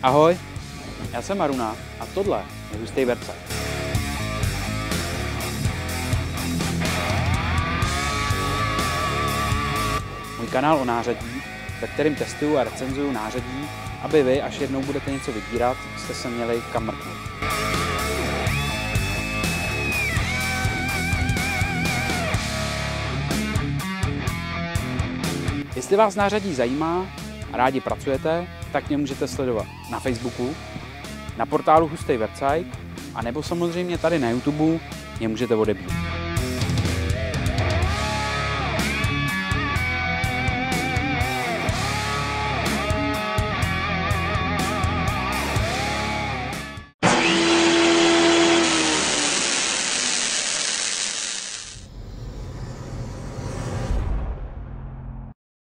Ahoj, já jsem Aruna a tohle je Hustý website. Můj kanál o nářadí, ve kterém testuju a recenzuju nářadí, aby vy, až jednou budete něco vybírat, jste se měli kam mrknout. Jestli vás nářadí zajímá a rádi pracujete, tak mě můžete sledovat na Facebooku, na portálu Hustý website, a nebo samozřejmě tady na YouTube mě můžete odebírat.